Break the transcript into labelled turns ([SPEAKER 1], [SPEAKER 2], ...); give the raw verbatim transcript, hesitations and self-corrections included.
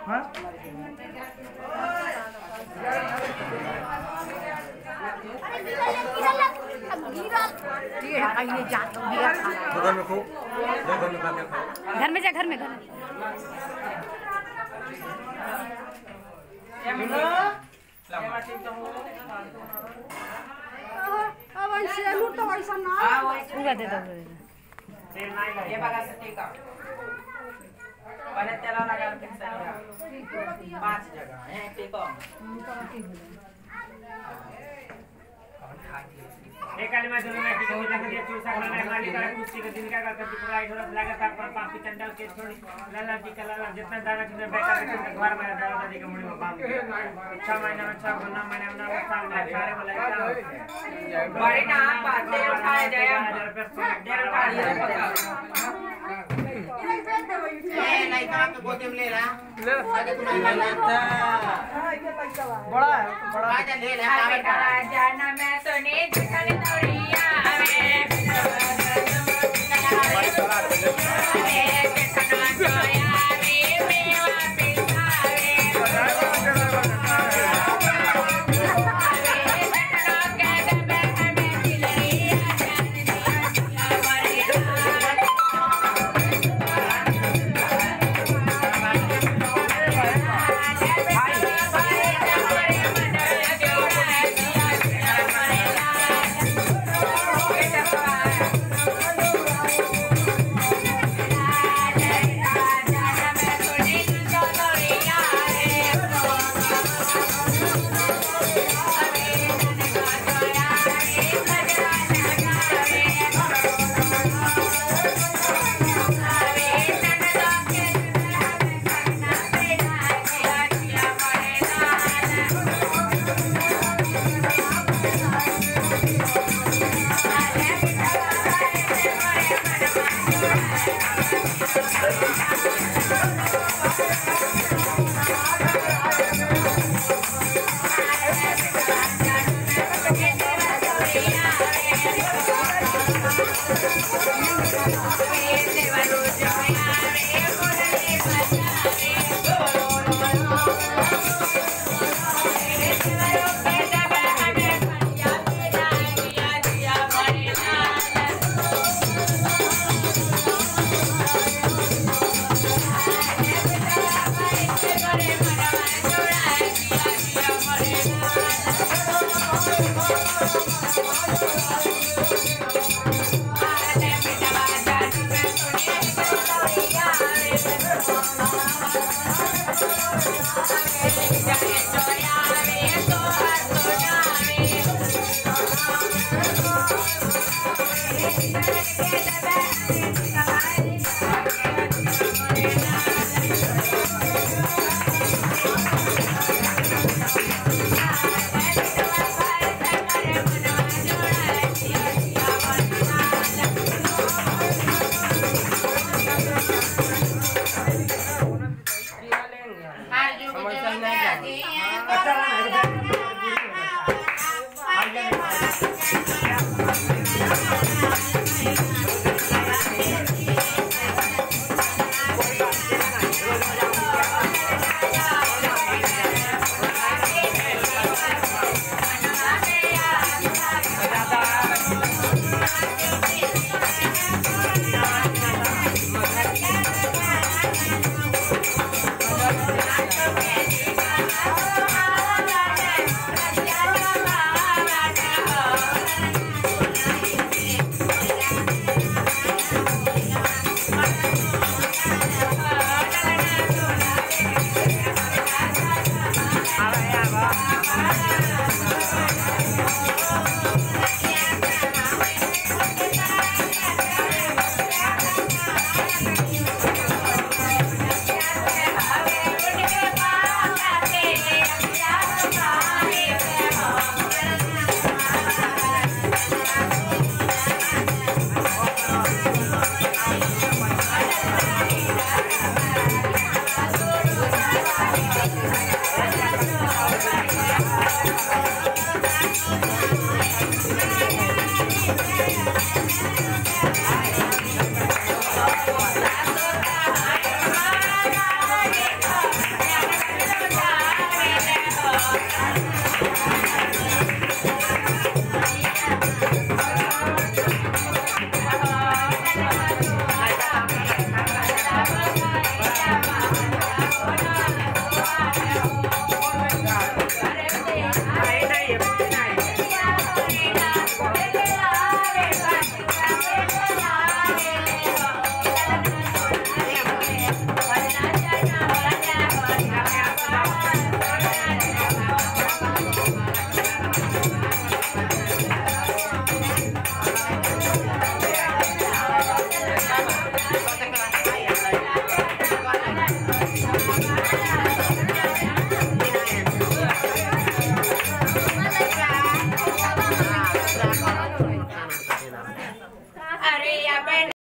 [SPEAKER 1] हां
[SPEAKER 2] अरे गिरल गिरल अब गिरल ये आइए जा
[SPEAKER 3] घर में खो घर में खा के खाओ
[SPEAKER 2] घर में जा घर में घर में अब ऐसे लूट तो ऐसा ना पूरा दे दो
[SPEAKER 4] ये बगा से ठीक है पहले तेल लगा के पांच जगह है ठीक है एक काली में दोनों में ठीक हो जाते हैं चूसा खाना खाली कर कुछ के दिन का करके पकड़ाई थोड़ा लगा था पर पांच चंडल के थोड़ी लाला टी कलर जितना दाना चुने बेटा के घर में दादा दादी के मुड़ी में बांध छह महीना में छह महीना महीना में साल में सारे बोला बड़ी ना बातें उठाए जाए डेढ़ उठा लिया पका ए नहीं काम के गोदी में ले रहा ले बड़ा है बड़ा ले ले जाना मैं तो नहीं